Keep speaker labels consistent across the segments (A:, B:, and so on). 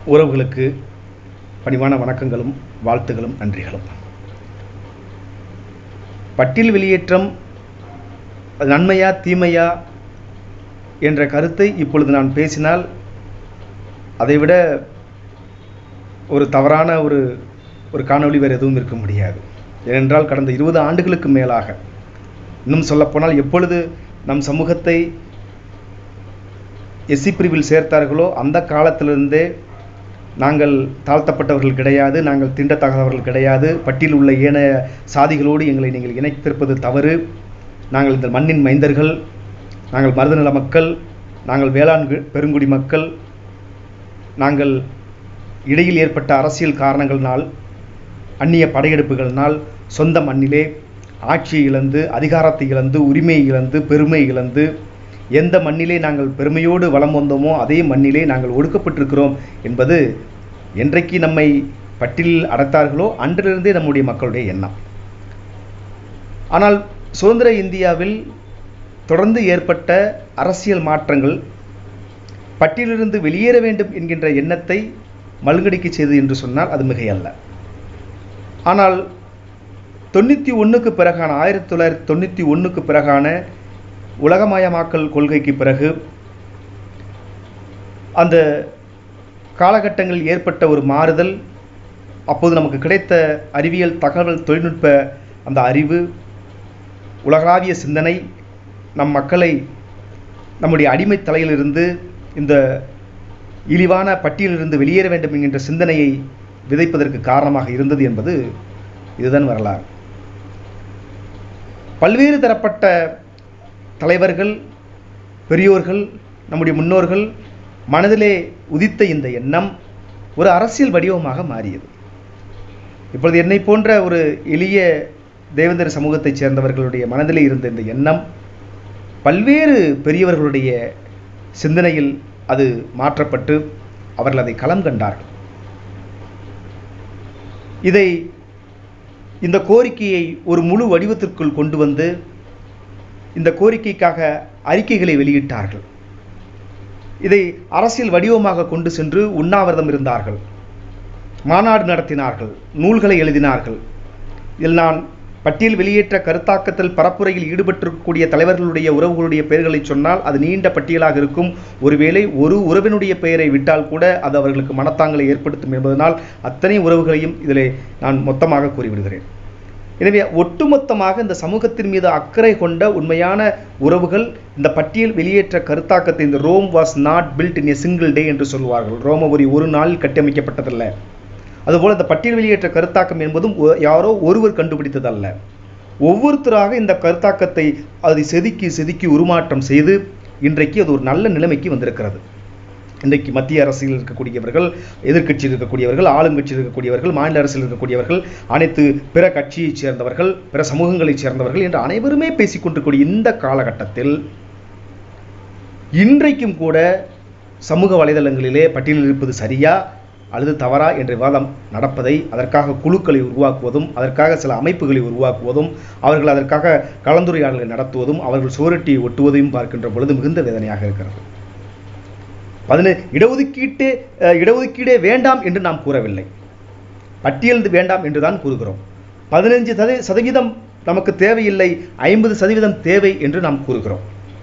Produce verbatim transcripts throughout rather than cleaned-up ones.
A: உறவுகளுக்கு பணிவான வணக்கங்களும் வாழ்த்துகளும் நன்றிகளும். பட்டியல் வெளியேற்றம் நன்மையா தீமையா என்ற கருத்தை இப்பொழுது நான் பேசினால் அதைவிட ஒரு தவறான ஒரு ஒரு காணொளி வேறு எதுவும் இருக்க முடியாது. ஏனென்றால் கடந்த இருபது ஆண்டுகளுக்கு மேலாக, இன்னும் சொல்லப்போனால் எப்பொழுது நம் சமூகத்தை எஸ்சி பிரிவில் சேர்த்தார்களோ அந்த காலத்திலிருந்தே நாங்கள் தாழ்த்தப்பட்டவர்கள் கிடையாது, நாங்கள் தீண்டத்தகாதவர்கள் கிடையாது, பட்டியலில் உள்ள ஏனைய சாதிகளோடு எங்களை நீங்கள் இணைத்திருப்பது தவறு, நாங்கள் இந்த மண்ணின் மைந்தர்கள், நாங்கள் மருதநில மக்கள், நாங்கள் வேளாண் பெருங்குடி மக்கள், நாங்கள் இடையில் ஏற்பட்ட அரசியல் காரணங்களினால், அந்நிய படையெடுப்புகளினால் சொந்த மண்ணிலே ஆட்சியை இழந்து, அதிகாரத்தை இழந்து, உரிமையை இழந்து, பெருமை இழந்து, எந்த மண்ணிலே நாங்கள் பெருமையோடு வலம் வந்தோமோ அதே மண்ணிலே நாங்கள் ஒடுக்கப்பட்டிருக்கிறோம் என்பது என்றைக்கு நம்மை பட்டியலில் அடைத்தார்களோ அன்றிலிருந்தே நம்முடைய மக்களுடைய எண்ணம். ஆனால் சுதந்திர இந்தியாவில் தொடர்ந்து ஏற்பட்ட அரசியல் மாற்றங்கள் பட்டியலிலிருந்து வெளியேற வேண்டும் என்கின்ற எண்ணத்தை மழுங்கடிக்க செய்தது என்று சொன்னால் அது மிகையல்ல. ஆனால் தொண்ணூற்றி ஒன்றுக்கு பிறகான ஆயிரத்தி தொள்ளாயிரத்தி தொண்ணூற்றி ஒன்றுக்கு பிறகான உலகமயமாக்கல் கொள்கைக்கு பிறகு அந்த காலகட்டங்களில் ஏற்பட்ட ஒரு மாறுதல், அப்போது நமக்கு கிடைத்த அறிவியல் தகவல் தொழில்நுட்ப அந்த அறிவு, உலகளாவிய சிந்தனை நம் மக்களை நம்முடைய அடிமை தலையிலிருந்து இந்த இழிவான பட்டியலிலிருந்து வெளியேற வேண்டும் என்கின்ற சிந்தனையை விதைப்பதற்கு காரணமாக இருந்தது என்பது இதுதான் வரலாறு. பல்வேறு தரப்பட்ட தலைவர்கள், பெரியோர்கள், நம்முடைய முன்னோர்கள் மனதிலே உதித்த இந்த எண்ணம் ஒரு அரசியல் வடிவமாக மாறியது. இப்பொழுது என்னை போன்ற ஒரு எளிய தேவேந்திர சமூகத்தைச் சேர்ந்தவர்களுடைய மனதிலே இருந்த இந்த எண்ணம் பல்வேறு பெரியவர்களுடைய சிந்தனையில் அது மாற்றப்பட்டு அவர்கள் அதை களம் கண்டார்கள். இதை இந்த கோரிக்கையை ஒரு முழு வடிவத்திற்குள் கொண்டு வந்து இந்த கோரிக்கைக்காக அறிக்கைகளை வெளியிட்டார்கள். இதை அரசியல் வடிவமாக கொண்டு சென்று உண்ணாவிரதம் இருந்தார்கள், மாநாடு நடத்தினார்கள், நூல்களை எழுதினார்கள். இதில் நான் பட்டியல் வெளியேற்ற கருத்தாக்கத்தில் பரப்புரையில் ஈடுபட்டிருக்கக்கூடிய தலைவர்களுடைய உறவுகளுடைய பெயர்களை சொன்னால் அது நீண்ட பட்டியலாக இருக்கும். ஒருவேளை ஒரு உறவினுடைய பெயரை விட்டால் கூட அது அவர்களுக்கு மனத்தாங்களை ஏற்படுத்தும் என்பதனால் அத்தனை உறவுகளையும் இதில் நான் மொத்தமாக கூறிவிடுகிறேன். எனவே ஒட்டுமொத்தமாக இந்த சமூகத்தின் மீது அக்கறை கொண்ட உண்மையான உறவுகள் இந்த பட்டியல் வெளியேற்ற கருத்தாக்கத்தை, இந்த Rome was not built in a single day என்று சொல்வார்கள். ரோமபுரி ஒரு நாளில் கட்டமைக்கப்பட்டதல்ல. அதுபோல் இந்த பட்டியல் வெளியேற்ற கருத்தாக்கம் என்பதும் யாரோ ஒருவர் கண்டுபிடித்ததல்ல. ஒவ்வொருத்தராக இந்த கருத்தாக்கத்தை அதை செதுக்கி செதுக்கி உருமாற்றம் செய்து இன்றைக்கு அது ஒரு நல்ல நிலைமைக்கு வந்திருக்கிறது. இன்றைக்கு மத்திய அரசில் இருக்கக்கூடியவர்கள், எதிர்கட்சியில் இருக்கக்கூடியவர்கள், ஆளுங்கட்சியில் இருக்கக்கூடியவர்கள், மாநில அரசில் இருக்கக்கூடியவர்கள், அனைத்து பிற கட்சியைச் சேர்ந்தவர்கள், பிற சமூகங்களைச் சேர்ந்தவர்கள் என்று அனைவருமே பேசிக்கொண்டிருக்கூடிய இந்த காலகட்டத்தில் இன்றைக்கும் கூட சமூக வலைதளங்களிலே பட்டியலில் இருப்பது சரியா அல்லது தவறா என்ற விவாதம் நடப்பதை, அதற்காக குழுக்களை உருவாக்குவதும், அதற்காக சில அமைப்புகளை உருவாக்குவதும், அவர்கள் அதற்காக கலந்துரையாடல்களை நடத்துவதும், அவர்கள் சுவரொட்டியை ஒட்டுவதையும் பார்க்கின்ற பொழுது மிகுந்த வேதனையாக இருக்கிறது. பதினெ இடஒதுக்கீட்டு இடஒதுக்கீடே வேண்டாம் என்று நாம் கூறவில்லை, பட்டியல் வேண்டாம் என்று தான் கூறுகிறோம். பதினைஞ்சு சதவீதம் நமக்கு தேவையில்லை, ஐம்பது சதவீதம் தேவை என்று நாம் கூறுகிறோம்.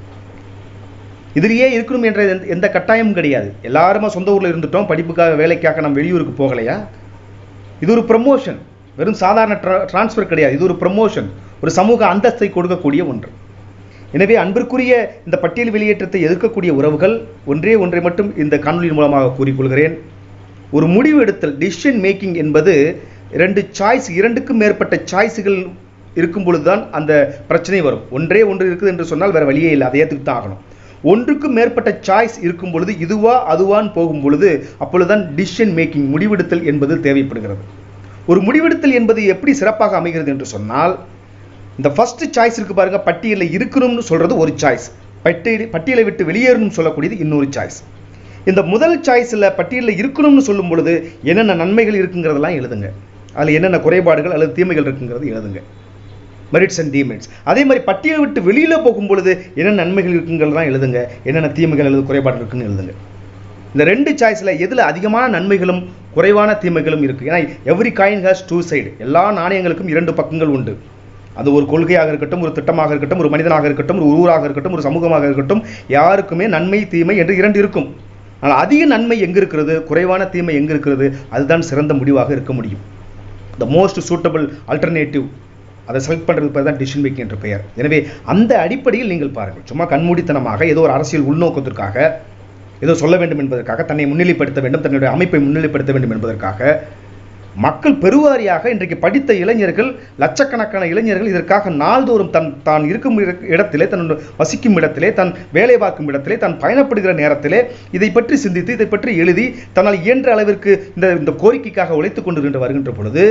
A: இதிலேயே இருக்கணும் என்ற எந்த கட்டாயமும் கிடையாது. எல்லாருமே சொந்த ஊரில் இருந்துட்டோம், படிப்புக்காக வேலைக்காக நம்ம வெளியூருக்கு போகலையா? இது ஒரு ப்ரமோஷன், வெறும் சாதாரண டிரான்ஸ்ஃபர் கிடையாது. இது ஒரு ப்ரமோஷன், ஒரு சமூக அந்தஸ்தை கொடுக்கக்கூடிய ஒன்று. எனவே அன்பிற்குரிய இந்த பட்டியல் வெளியேற்றத்தை எதிர்க்கக்கூடிய உறவுகள் ஒன்றே ஒன்றை மட்டும் இந்த காணொலியின் மூலமாக கூறிக்கொள்கிறேன். ஒரு முடிவு எடுத்தல், டிசிஷன் மேக்கிங் என்பது இரண்டு சாய்ஸ், இரண்டுக்கும் மேற்பட்ட சாய்ஸுகள் இருக்கும் பொழுதுதான் அந்த பிரச்சனை வரும். ஒன்றே ஒன்று இருக்குது என்று சொன்னால் வேறு வழியே இல்லை, அதை ஏற்றுக்கு தான் ஆகணும். ஒன்றுக்கும் மேற்பட்ட சாய்ஸ் இருக்கும் பொழுது இதுவா அதுவான் போகும் பொழுது அப்பொழுதுதான் டிசிஷன் மேக்கிங், முடிவெடுத்தல் என்பது தேவைப்படுகிறது. ஒரு முடிவெடுத்தல் என்பது எப்படி சிறப்பாக அமைகிறது என்று சொன்னால், இந்த ஃபர்ஸ்ட் சாய்ஸ் இருக்கு பாருங்க, பட்டியலில் இருக்கணும்னு சொல்றது ஒரு சாய்ஸ், பட்டியல் பட்டியலை விட்டு வெளியேறணும்னு சொல்லக்கூடியது இன்னொரு சாய்ஸ். இந்த முதல் சாய்ஸில் பட்டியலில் இருக்கணும்னு சொல்லும் பொழுது என்னென்ன நன்மைகள் இருக்குங்கிறதெல்லாம் எழுதுங்க, அதில் என்னென்ன குறைபாடுகள் அல்லது தீமைகள் இருக்குங்கிறது எழுதுங்க, மெரிட்ஸ் அண்ட் டிமெரிட்ஸ். அதே மாதிரி பட்டியலை விட்டு வெளியில் போகும் பொழுது என்னென்ன நன்மைகள் இருக்குங்கிறதெல்லாம் எழுதுங்க, என்னென்ன தீமைகள் அல்லது குறைபாடு இருக்குன்னு எழுதுங்க. இந்த ரெண்டு சாய்ஸில் எதில் அதிகமான நன்மைகளும் குறைவான தீமைகளும் இருக்குது. ஏன்னா every coin has two side. எல்லா நாணயங்களுக்கும் இரண்டு பக்கங்கள் உண்டு. அது ஒரு கொள்கையாக இருக்கட்டும், ஒரு திட்டமாக இருக்கட்டும், ஒரு மனிதனாக இருக்கட்டும், ஒரு ஊராக இருக்கட்டும், ஒரு சமூகமாக இருக்கட்டும், யாருக்குமே நன்மை தீமை என்று இரண்டு இருக்கும். ஆனால் அதிக நன்மை எங்கே இருக்கிறது, குறைவான தீமை எங்கே இருக்கிறது, அதுதான் சிறந்த முடிவாக இருக்க முடியும். த மோஸ்ட் சூட்டபிள் ஆல்டர்னேட்டிவ், அதை செலக்ட் பண்ணுறதுக்கு பேர் தான் டிசிஷன் மேக்கிங் என்ற பெயர். எனவே அந்த அடிப்படையில் நீங்கள் பாருங்கள், சும்மா கண்மூடித்தனமாக ஏதோ ஒரு அரசியல் உள்நோக்கத்திற்காக ஏதோ சொல்ல வேண்டும் என்பதற்காக, தன்னை முன்னிலைப்படுத்த வேண்டும், தன்னுடைய அமைப்பை முன்னிலைப்படுத்த வேண்டும் என்பதற்காக மக்கள் பெருவாரியாக இன்றைக்கு படித்த இளைஞர்கள், லட்சக்கணக்கான இளைஞர்கள் இதற்காக நாள்தோறும் தன் தான் இருக்கும் இடத்திலே, தன் வசிக்கும் இடத்திலே, தன் வேலை பார்க்கும் இடத்திலே, தான் பயணப்படுகிற நேரத்திலே இதை பற்றி சிந்தித்து, இதை பற்றி எழுதி, தன்னால் இயன்ற அளவிற்கு இந்த இந்த கோரிக்கைக்காக உழைத்துக் கொண்டு வருகின்ற பொழுது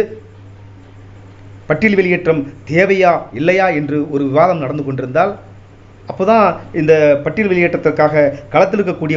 A: பட்டியல் வெளியேற்றம் தேவையா இல்லையா என்று ஒரு விவாதம் நடந்து கொண்டிருந்தால், அப்போதான் இந்த பட்டியல் வெளியேற்றத்திற்காக களத்தில் இருக்கக்கூடிய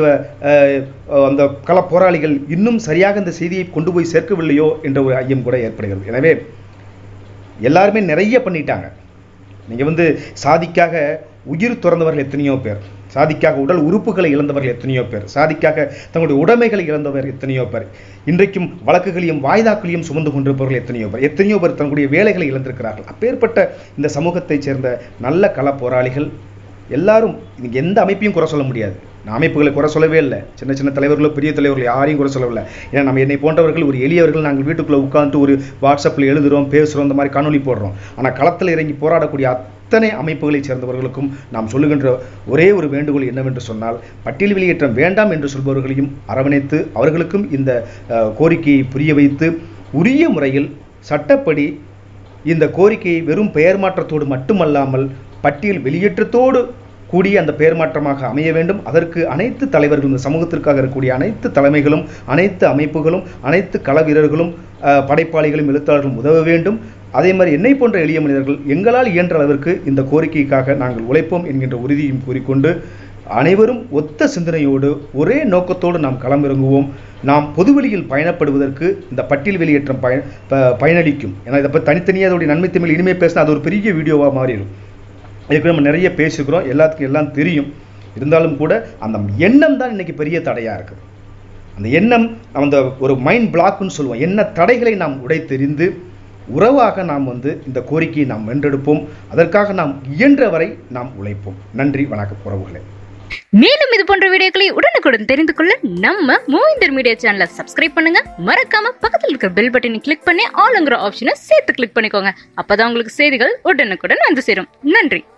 A: அந்த கள போராளிகள் இன்னும் சரியாக இந்த செய்தியை கொண்டு போய் சேர்க்கவில்லையோ என்ற ஒரு ஐயம் கூட ஏற்படுகிறது. எனவே எல்லாருமே நிறைய பண்ணிட்டாங்க. நீங்கள் வந்து சாதிக்காக உயிர் துறந்தவர்கள் எத்தனையோ பேர், சாதிக்காக உடல் உறுப்புகளை இழந்தவர்கள் எத்தனையோ பேர், சாதிக்காக தங்களுடைய உடைமைகளை இழந்தவர் எத்தனையோ பேர், இன்றைக்கும் வழக்குகளையும் வாய்தாக்களையும் சுமந்து கொண்டிருப்பவர்கள் எத்தனையோ பேர், எத்தனையோ பேர் தங்களுடைய வேலைகளை இழந்திருக்கிறார்கள். அப்பேற்பட்ட இந்த சமூகத்தைச் சேர்ந்த நல்ல கள போராளிகள் எல்லாரும், நீங்கள் எந்த அமைப்பையும் குறை சொல்ல முடியாது. நான் அமைப்புகளை குறை சொல்லவே இல்லை, சின்ன சின்ன தலைவர்களோ பெரிய தலைவர்கள் யாரையும் குறை சொல்லவில்லை. ஏன்னா நம்ம என்னை போன்றவர்கள் ஒரு எளியவர்கள், நாங்கள் வீட்டுக்குள்ளே உட்காந்து ஒரு வாட்ஸ்அப்பில் எழுதுகிறோம், பேசுகிறோம், இந்த மாதிரி காணொலி போடுறோம். ஆனால் களத்தில் இறங்கி போராடக்கூடிய அத்தனை அமைப்புகளை சேர்ந்தவர்களுக்கும் நாம் சொல்லுகின்ற ஒரே ஒரு வேண்டுகோள் என்னவென்று சொன்னால், பட்டியல் வெளியேற்றம் வேண்டாம் என்று சொல்பவர்களையும் அரவணைத்து அவர்களுக்கும் இந்த கோரிக்கையை புரிய வைத்து உரிய முறையில் சட்டப்படி இந்த கோரிக்கையை வெறும் பெயர் மாற்றத்தோடு மட்டுமல்லாமல் பட்டியல் வெளியேற்றத்தோடு கூடிய அந்த பெயர் மாற்றமாக அமைய வேண்டும். அதற்கு அனைத்து தலைவர்களும், இந்த சமூகத்திற்காக இருக்கக்கூடிய அனைத்து தலைமைகளும், அனைத்து அமைப்புகளும், அனைத்து கள வீரர்களும், படைப்பாளிகளும், எழுத்தாளர்களும் உதவ வேண்டும். அதே மாதிரி என்னை போன்ற எளிய மனிதர்கள் எங்களால் இயன்ற அளவிற்கு இந்த கோரிக்கைக்காக நாங்கள் உழைப்போம் என்கின்ற உறுதியும் கூறிக்கொண்டு, அனைவரும் ஒத்த சிந்தனையோடு ஒரே நோக்கத்தோடு நாம் களமிறங்குவோம். நாம் பொதுவெளியில் பயணப்படுவதற்கு இந்த பட்டியல் வெளியேற்றம் பயன் பயனளிக்கும். ஏன்னா இதை பற்றி தனித்தனியாக அதோடைய நன்மை தன்மை இனிமேல் பேசினா அது ஒரு பெரிய வீடியோவாக மாறிடும். இதுக்கு நம்ம நிறைய பேசிக்கிறோம், எல்லாத்துக்கும் எல்லாம் தெரியும். இருந்தாலும் கூட அந்த எண்ணம் தான் இன்னைக்கு பெரிய தடையாக இருக்குது. அந்த எண்ணம், அந்த ஒரு மைண்ட் பிளாக்னு சொல்லுவோம். என்ன தடைகளை நாம் உடைத்தெறிந்து உறவாக நாம் வந்து இந்த கோரிக்கையை நாம் வென்றெடுப்போம். அதற்காக நாம் இயன்ற வரை நாம் உழைப்போம். நன்றி, வணக்கம் உறவுகளே.
B: மேலும் இது போன்ற வீடியோக்களை உடனுக்குடன் தெரிந்து கொள்ள நம்ம மூவிந்தர் மீடியா சேனலை சப்ஸ்கிரைப் பண்ணுங்க. மறக்காம பக்கத்தில் இருக்கிற பெல் பட்டனை கிளிக் பண்ணி ஆல்ங்கிற ஆப்ஷனை சேர்த்து கிளிக் பண்ணிக்கோங்க. அப்பதான் உங்களுக்கு செய்திகள் உடனுக்குடன் வந்து சேரும். நன்றி.